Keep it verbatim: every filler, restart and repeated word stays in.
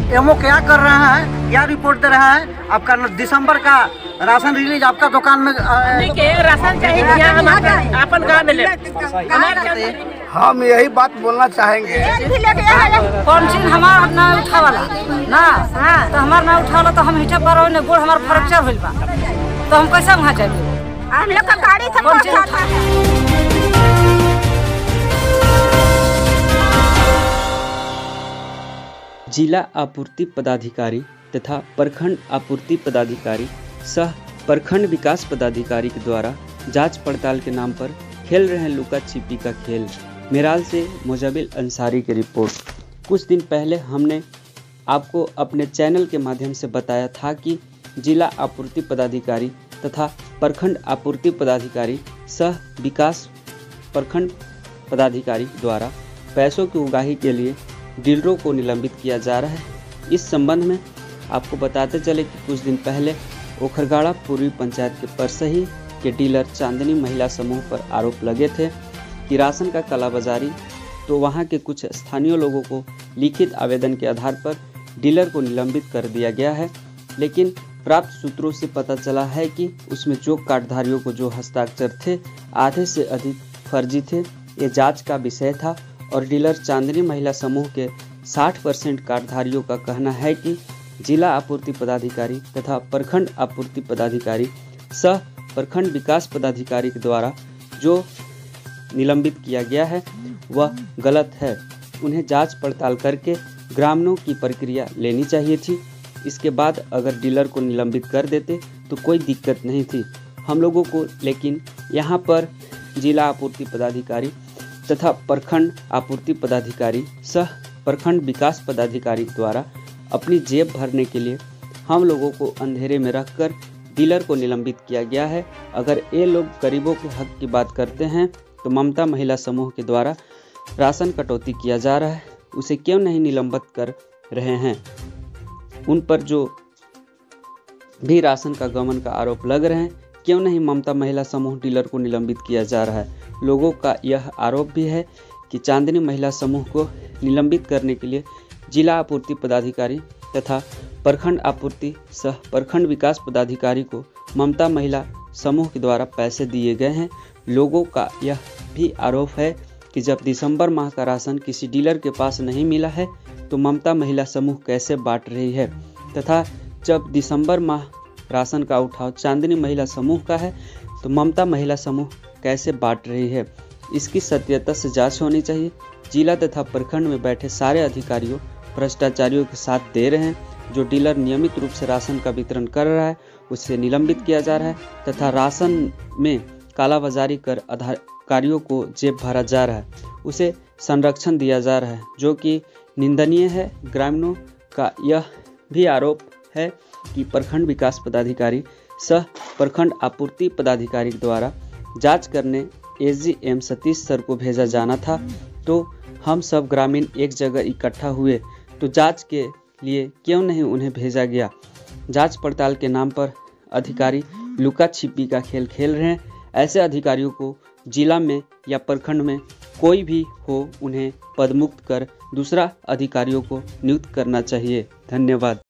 Ammo क्या कर रहा है, क्या रिपोर्ट दे रहा है? आपका दिसंबर का राशन रिलीज आपका दुकान में राशन चाहिए अपन गाँव में। हम यही बात बोलना चाहेंगे, कौन चीज हमारा ना उठा वाला ना तो हमारा ना उठा वाला तो हम हिठा पर ने गोड़ हमार फ्रैक्चर होइल बा तो हम कैसे वहाँ जाएंगे? हम लोग का गाड़ी से कौन चीज उठा है? जिला आपूर्ति पदाधिकारी तथा प्रखंड आपूर्ति पदाधिकारी सह प्रखंड विकास पदाधिकारी के द्वारा जांच पड़ताल के नाम पर खेल रहे हैं लुका छिपी का खेल। मेराल से मोजाबिल अंसारी की रिपोर्ट। कुछ दिन पहले हमने आपको अपने चैनल के माध्यम से बताया था कि जिला आपूर्ति पदाधिकारी तथा प्रखंड आपूर्ति पदाधिकारी सह विकास प्रखंड पदाधिकारी द्वारा पैसों की उगाही के लिए डीलरों को निलंबित किया जा रहा है। इस संबंध में आपको बताते चले कि कुछ दिन पहले ओखरगाड़ा पूर्वी पंचायत के परसही के डीलर चांदनी महिला समूह पर आरोप लगे थे कि राशन का कालाबाजारी, तो वहां के कुछ स्थानीय लोगों को लिखित आवेदन के आधार पर डीलर को निलंबित कर दिया गया है। लेकिन प्राप्त सूत्रों से पता चला है कि उसमें जो कार्डधारियों को जो हस्ताक्षर थे आधे से अधिक फर्जी थे। ये जांच का विषय था और डीलर चांदनी महिला समूह के साठ परसेंट कार्डधारियों का कहना है कि जिला आपूर्ति पदाधिकारी तथा प्रखंड आपूर्ति पदाधिकारी सह प्रखंड विकास पदाधिकारी के द्वारा जो निलंबित किया गया है वह गलत है। उन्हें जांच पड़ताल करके ग्रामीणों की प्रक्रिया लेनी चाहिए थी। इसके बाद अगर डीलर को निलंबित कर देते तो कोई दिक्कत नहीं थी हम लोगों को। लेकिन यहाँ पर जिला आपूर्ति पदाधिकारी तथा प्रखंड आपूर्ति पदाधिकारी सह प्रखंड विकास पदाधिकारी द्वारा अपनी जेब भरने के लिए हम लोगों को अंधेरे में रखकर डीलर को निलंबित किया गया है। अगर ये लोग गरीबों के हक की बात करते हैं तो ममता महिला समूह के द्वारा राशन कटौती किया जा रहा है, उसे क्यों नहीं निलंबित कर रहे हैं? उन पर जो भी राशन का गबन का आरोप लग रहे हैं, क्यों नहीं ममता महिला समूह डीलर को निलंबित किया जा रहा है? लोगों का यह आरोप भी है कि चांदनी महिला समूह को निलंबित करने के लिए जिला आपूर्ति पदाधिकारी तथा प्रखंड आपूर्ति सह प्रखंड विकास पदाधिकारी को ममता महिला समूह के द्वारा पैसे दिए गए हैं। लोगों का यह भी आरोप है कि जब दिसंबर माह का राशन किसी डीलर के पास नहीं मिला है तो ममता महिला समूह कैसे बांट रही है, तथा जब दिसंबर माह राशन का उठाव चांदनी महिला समूह का है तो ममता महिला समूह कैसे बांट रही है। इसकी सत्यता से जांच होनी चाहिए। जिला तथा प्रखंड में बैठे सारे अधिकारियों भ्रष्टाचारियों के साथ दे रहे हैं। जो डीलर नियमित रूप से राशन का वितरण कर रहा है उसे निलंबित किया जा रहा है तथा राशन में कालाबाजारी कर अधिकारियों को जेब भरा जा रहा है, उसे संरक्षण दिया जा रहा है, जो कि निंदनीय है। ग्रामीणों का यह भी आरोप है कि प्रखंड विकास पदाधिकारी सह प्रखंड आपूर्ति पदाधिकारी द्वारा जांच करने एसडीएम सतीश सर को भेजा जाना था, तो हम सब ग्रामीण एक जगह इकट्ठा हुए तो जांच के लिए क्यों नहीं उन्हें भेजा गया? जांच पड़ताल के नाम पर अधिकारी लुका छिपी का खेल खेल रहे हैं। ऐसे अधिकारियों को जिला में या प्रखंड में कोई भी हो उन्हें पदमुक्त कर दूसरा अधिकारियों को नियुक्त करना चाहिए। धन्यवाद।